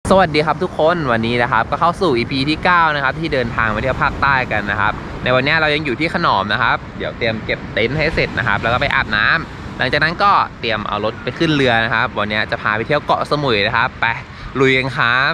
สวัสดีครับทุกคนวันนี้นะครับก็เข้าสู่ EP ที่9นะครับที่เดินทางมาเที่ยวภาคใต้กันนะครับในวันนี้เรายังอยู่ที่ขนอมนะครับเดี๋ยวเตรียมเก็บเต็นท์ให้เสร็จนะครับแล้วก็ไปอาบน้ำหลังจากนั้นก็เตรียมเอารถไปขึ้นเรือนะครับวันนี้จะพาไปเที่ยวเกาะสมุยนะครับไปลุยกันครับ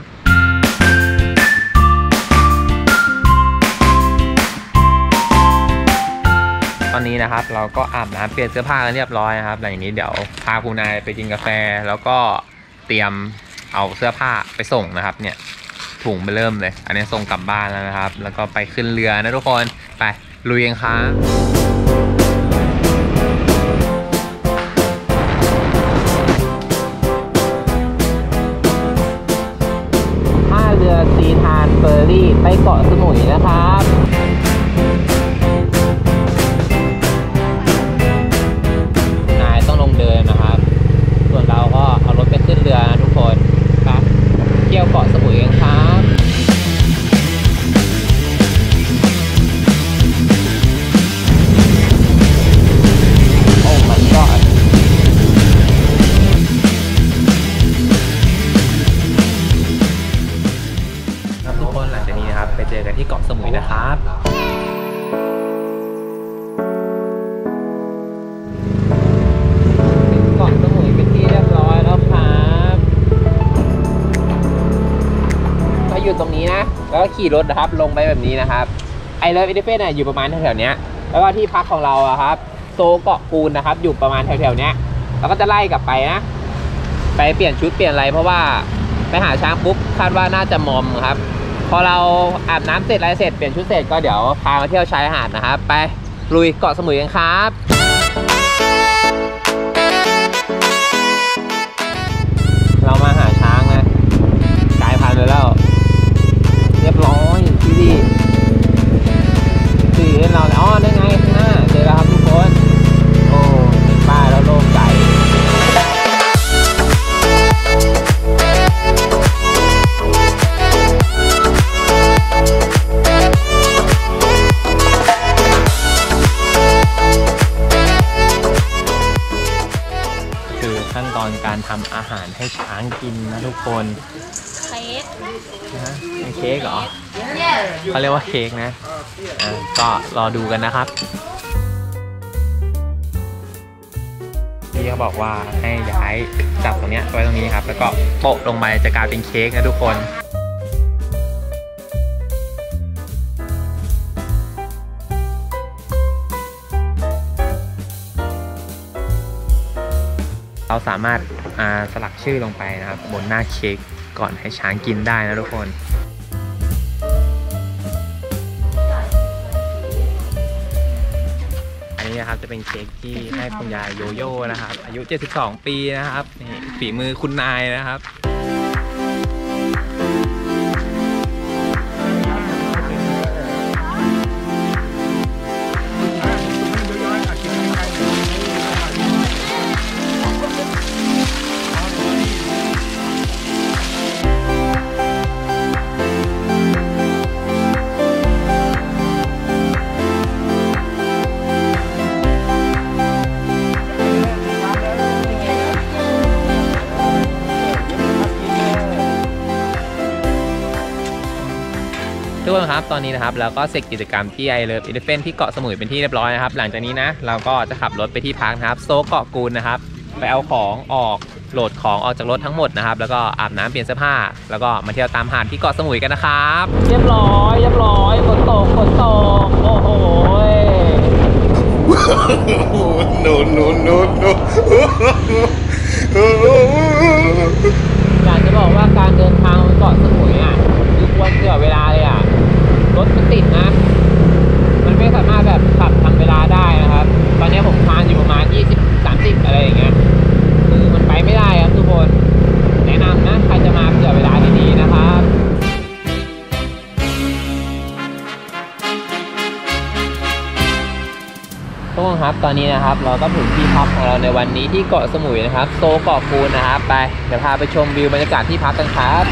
ตอนนี้นะครับเราก็อาบน้ำเปลี่ยนเสื้อผ้ากันเรียบร้อยนะครับหลังจากนี้เดี๋ยวพาคุณนายไปกินกาแฟแล้วก็เตรียมเอาเสื้อผ้าไปส่งนะครับเนี่ยถุงไปเริ่มเลยอันนี้ส่งกลับบ้านแล้วนะครับแล้วก็ไปขึ้นเรือนะทุกคนไปลุยกันครับท่าเรือซีทานเฟอร์รี่ไปเกาะสมุยนะครับนายต้องลงเดินนะครับส่วนเราก็เอารถไปขึ้นเรือนะทุกคนครับเที่ยวเกาะสมุยกันครับโอ้ my god ครับทุกคนหลังจากนี้นะครับไปเจอกันที่เกาะสมุยนะครับเกาะสมุยเป็นที่เรียบร้อยแล้วครับก็อยู่ตรงนี้นะแล้วก็ขี่รถนะครับลงไปแบบนี้นะครับไอเลิฟอีเดฟเฟ่นอยู่ประมาณแถวๆนี้แล้วก็ที่พักของเราอะครับโซเกาะกูลนะครับอยู่ประมาณแถวๆนี้แล้วก็จะไล่กลับไปนะไปเปลี่ยนชุดเปลี่ยนอะไรเพราะว่าไปหาช้างปุ๊บคาดว่าน่าจะมอมครับพอเราอาบน้ำเสร็จอะไรเสร็จเปลี่ยนชุดเสร็จก็เดี๋ยวพามาเที่ยวชายหาดนะครับไปลุยเกาะสมุยกันครับเรามาหาช้างนะกลายพันธุ์ไปแล้วเรียบร้อยที่ดีสี่เราอ๋อได้ไงข้างหน้าเจอแล้วครับทุกคนโอ้เห็นป้ายแล้วโล่งใจคือขั้นตอนการทำอาหารให้ช้างกินนะทุกคนเค้กนะเป็นเค้กเหรอเขาเรียกว่าเค้กนะก็รอดูกันนะครับพี่เขาบอกว่าให้ย้ายจับตรงนี้ไว้ตรงนี้ครับแล้วก็โปะลงไปจะกลายเป็นเค้กนะทุกคนเราสามารถสลักชื่อลงไปนะครับบนหน้าเค้กก่อนให้ช้างกินได้นะทุกคนอันนี้นะครับจะเป็นเค้กที่ให้คุณยายโยโย่นะครับอายุ72ปีนะครับนี่ฝีมือคุณนายนะครับทุกคนครับตอนนี้นะครับเราก็เสร็จกิจกรรมที่ไอเลิฟอีเลฟเฟนที่เกาะสมุยเป็นที่เรียบร้อยนะครับหลังจากนี้นะเราก็จะขับรถไปที่พักนะครับโซเกาะกูลนะครับไปเอาของออกโหลดของออกจากรถทั้งหมดนะครับแล้วก็อาบน้ำเปลี่ยนเสื้อผ้าแล้วก็มาเที่ยวตามหาดที่เกาะสมุยกันนะครับเรียบร้อยฝนตกโอ้โหno อยากจะบอกว่าการเดินทางไปเกาะสมุยอ่ะคือควรเผื่อเวลาเลยอ่ะรถมันติดนะมันไม่สามารถแบบขับทำเวลาได้นะครับตอนนี้ผมพานอยู่ประมาณ20-30อะไรอย่างเงี้ยคือมันไปไม่ได้ครับทุกคนแนะนำนะใครจะมาเผื่อเวลาดีๆนะครับทุกคนครับตอนนี้นะครับเราก็ถึงที่พักของเราในวันนี้ที่เกาะสมุยนะครับโซเกาะกูลนะครับไปเดี๋ยวพาไปชมวิวบรรยากาศที่พักกันครับ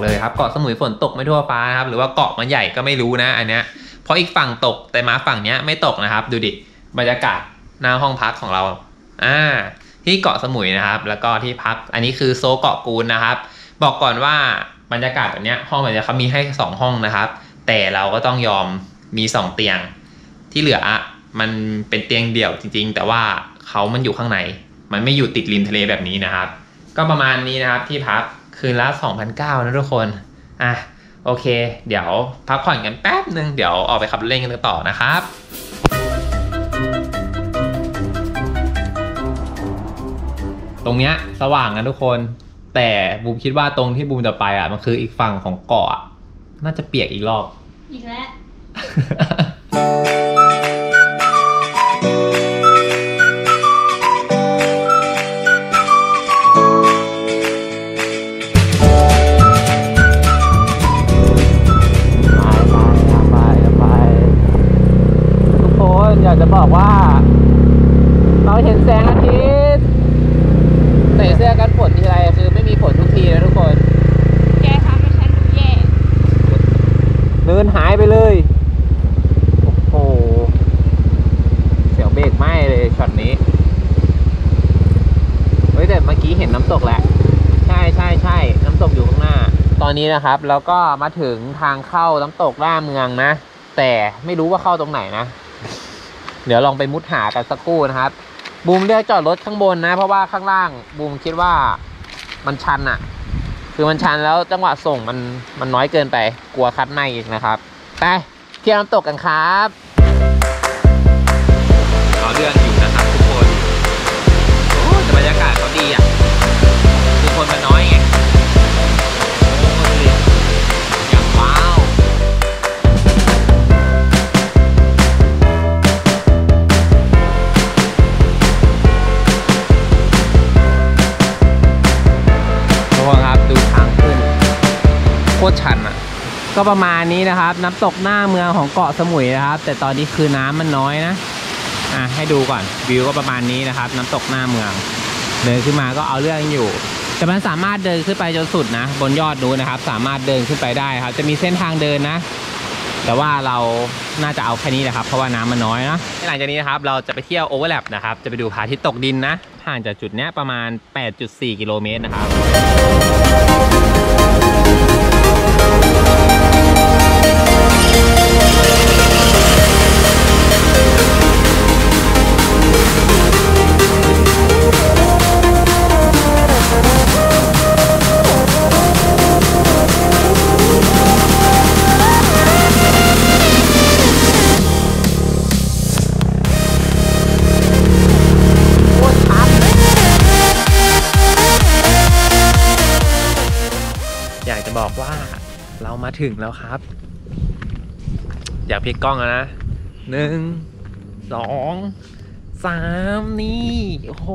เลยครับเกาะสมุยฝนตกไม่ทั่วฟ้านะครับหรือว่าเกาะมันใหญ่ก็ไม่รู้นะอันเนี้ยเพราะอีกฝั่งตกแต่มาฝั่งเนี้ยไม่ตกนะครับดูดิบรรยากาศหน้าห้องพักของเราที่เกาะสมุยนะครับแล้วก็ที่พักอันนี้คือโซเกาะกูลนะครับบอกก่อนว่าบรรยากาศแบบเนี้ยห้องแบบนี้เขามีให้2ห้องนะครับแต่เราก็ต้องยอมมี2เตียงที่เหลือมันเป็นเตียงเดี่ยวจริงๆแต่ว่ามันอยู่ข้างในมันไม่อยู่ติดริมทะเลแบบนี้นะครับก็ประมาณนี้นะครับที่พักคืนละ 2,900 นะทุกคนโอเคเดี๋ยวพักผ่อนกันแป๊บนึงเดี๋ยวออกไปขับรถเล่นกันต่อนะครับตรงเนี้ยสว่างนะทุกคนแต่บูมคิดว่าตรงที่บูมจะไปมันคืออีกฝั่งของเกาะน่าจะเปียกอีกรอบอีกแล้วอยากจะบอกว่าเราเห็นแสงอาทิตย์ใส่เสื้อกันฝนทีไรคือไม่มีฝนทุกทีนะทุกคนแกทำให้ฉันดูแย่เดินหายไปเลยโอ้โหเสียวเบรกไหม้เลยช็อตนี้เฮ้ยแต่เมื่อกี้เห็นน้ำตกแหละใช่น้ำตกอยู่ข้างหน้าตอนนี้นะครับเราก็มาถึงทางเข้าน้ำตกล่าเมืองนะแต่ไม่รู้ว่าเข้าตรงไหนนะเดี๋ยวลองไปมุดหากันสักครู่นะครับบูมเลือกจอดรถข้างบนนะเพราะว่าข้างล่างบูมคิดว่ามันชันคือมันชันแล้วจังหวะส่งมันน้อยเกินไปกลัวคัดในอีกนะครับไปเที่ยวน้ำตกกันครับเราเลื่อนอยู่นะครับทุกคนโอ้แต่บรรยากาศเขาดีคือคนมันน้อยไงอย่างว้าวโคตรชันก็ประมาณนี้นะครับน้ำตกหน้าเมืองของเกาะสมุยนะครับแต่ตอนนี้คือน้ำมันน้อยนะให้ดูก่อนวิวก็ประมาณนี้นะครับน้ำตกหน้าเมืองเดินขึ้นมาก็เอาเรื่องอยู่แต่มันสามารถเดินขึ้นไปจนสุดนะบนยอดนู้นนะครับสามารถเดินขึ้นไปได้ครับจะมีเส้นทางเดินนะแต่ว่าเราน่าจะเอาแค่นี้แหละครับเพราะว่าน้ำมันน้อยนะหลังจากนี้นะครับเราจะไปเที่ยวโอเวอร์แลปนะครับจะไปดูพระอาทิตย์ตกดินนะห่างจากจุดนี้ประมาณ 8.4 กิโลเมตรนะครับอยากจะบอกว่าเรามาถึงแล้วครับอยากพลิกกล้องแล้วนะ1 2 3นี่โอ้โห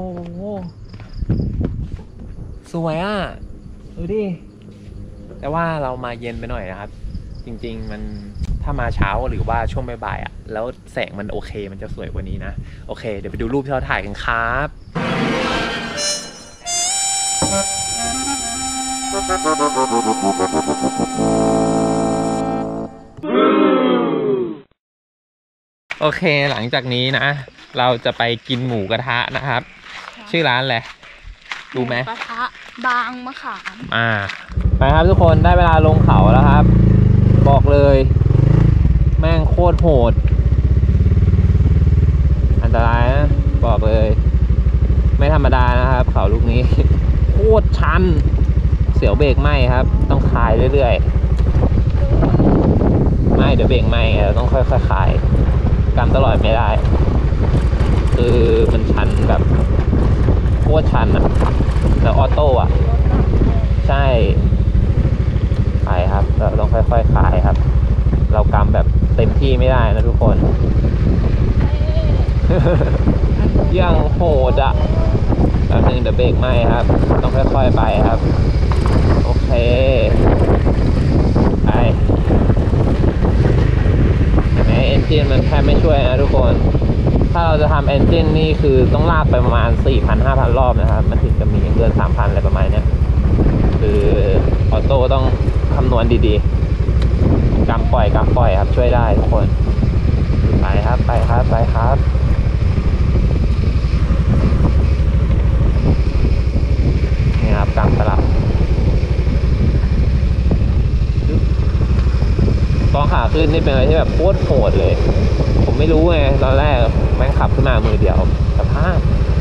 สวยดูดิแต่ว่าเรามาเย็นไปหน่อยนะครับจริงๆมันถ้ามาเช้าหรือว่าช่วงบ่ายๆแล้วแสงมันโอเคมันจะสวยกว่านี้นะโอเคเดี๋ยวไปดูรูปที่เราถ่ายกันครับโอเคหลังจากนี้นะเราจะไปกินหมูกระทะนะครับชื่อร้านอะไรรู้ไหมกระทะบางมะขามไปครับทุกคนได้เวลาลงเขาแล้วครับบอกเลยแม่งโคตรโหดอันตรายนะบอกเลยไม่ธรรมดานะครับเขาลูกนี้โคตรชันเสียวเบรกไหมครับต้องคลายเรื่อยๆไม่เดี๋ยวเบรกไหมเราต้องค่อยๆคลายกำตลอดไม่ได้คือมันชันแบบโคตรชันแล้วออโต้ใช่คลายครับเราต้องค่อยๆคลายครับเรากำแบบเต็มที่ไม่ได้นะทุกคนยังโหดแป๊บนึงเดี๋ยวเบรกไหมครับต้องค่อยๆไปครับโอเคไปเห็นไหมเอนจินมันแทบไม่ช่วยนะทุกคนถ้าเราจะทำเอนจินนี่คือต้องลากไปประมาณ 4,000-5,000 รอบนะครับมันถึงจะมีเกิน 3,000 อะไรประมาณนี้คือออโต้ซ่ต้องคำนวณดีๆกำปล่อยครับช่วยได้ทุกคนไปครับไปครับนี่ครับกำสลับตอนขาขึ้นนี่เป็นอะไรที่แบบโคตรโหดเลยผมไม่รู้ไงตอนแรกแม่งขับขึ้นมามือเดียวสภาพ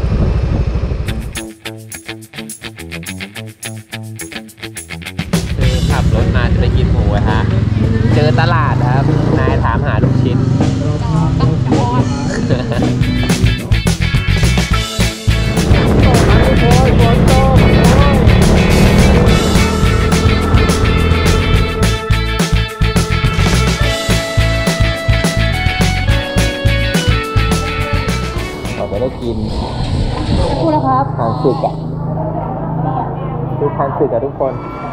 คือขับรถมาจะไปกินหมูกระทะเจอตลาดครับนายถามหาลูกชิ้นต้องจอดเราจะได้กินพูดแล้วครับทานสึกอะดูทานสึกอะทุกคน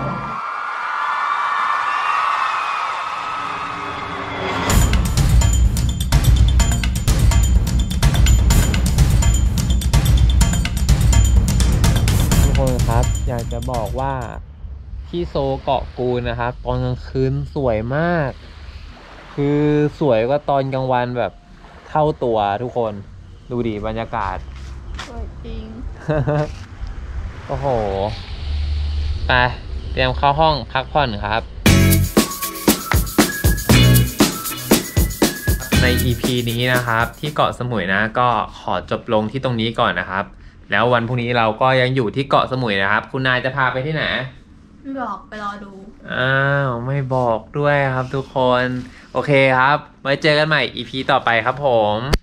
ครับอยากจะบอกว่าที่โซเกาะกูดนะครับตอนกลางคืนสวยมากคือสวยกว่าตอนกลางวันแบบเท่าตัวทุกคนดูดิบรรยากาศสวยจริงโอ้โหไปเตรียมเข้าห้องพักผ่อนครับ ใน EP นี้นะครับที่เกาะสมุยนะก็ขอจบลงที่ตรงนี้ก่อนนะครับแล้ววันพรุ่งนี้เราก็ยังอยู่ที่เกาะสมุยนะครับคุณนายจะพาไปที่ไหนไม่บอกไปรอดูอ้าวไม่บอกด้วยครับทุกคนโอเคครับไว้เจอกันใหม่ EP ต่อไปครับผม